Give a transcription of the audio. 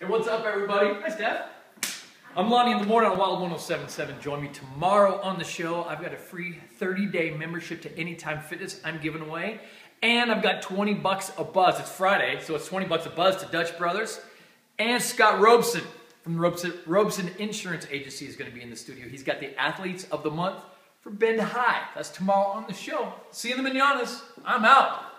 Hey, what's up, everybody? Hi, Steph. I'm Lonnie in the morning on Wild 1077. Join me tomorrow on the show. I've got a free 30-day membership to Anytime Fitness I'm giving away. And I've got 20 bucks a buzz. It's Friday, so it's 20 bucks a buzz to Dutch Brothers. And Scott Robeson from the Robeson Insurance Agency is going to be in the studio. He's got the Athletes of the Month for Bend High. That's tomorrow on the show. See you in the mananas. I'm out.